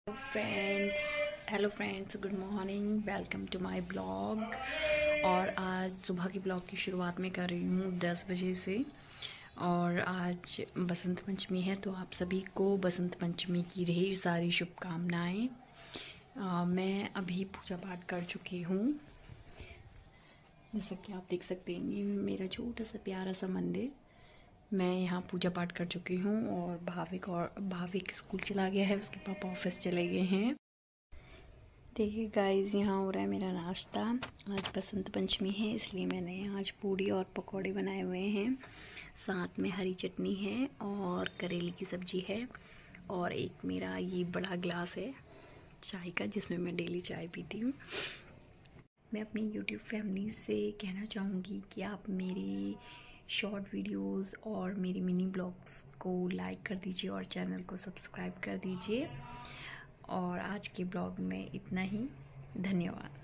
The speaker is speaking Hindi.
Hello friends, good morning. Welcome to my blog. और आज सुबह की ब्लॉग की शुरुआत में कर रही हूँ 10 बजे से। और आज बसंत पंचमी है, तो आप सभी को बसंत पंचमी की ढेर सारी शुभकामनाएं। मैं अभी पूजा पाठ कर चुकी हूँ। जैसा कि आप देख सकते हैं, ये मेरा छोटा सा प्यारा सा मंदिर। मैं यहाँ पूजा पाठ कर चुकी हूँ और भाविक स्कूल चला गया है, उसके पापा ऑफिस चले गए हैं। देखिए गाइस, यहाँ हो रहा है मेरा नाश्ता। आज बसंत पंचमी है, इसलिए मैंने आज पूड़ी और पकौड़े बनाए हुए हैं। साथ में हरी चटनी है और करेले की सब्जी है। और एक मेरा ये बड़ा ग्लास है चाय का, जिसमें मैं डेली चाय पीती हूँ। मैं अपनी यूट्यूब फैमिली से कहना चाहूँगी कि आप मेरी शॉर्ट वीडियोस और मेरी मिनी ब्लॉग्स को लाइक कर दीजिए और चैनल को सब्सक्राइब कर दीजिए। और आज के ब्लॉग में इतना ही। धन्यवाद।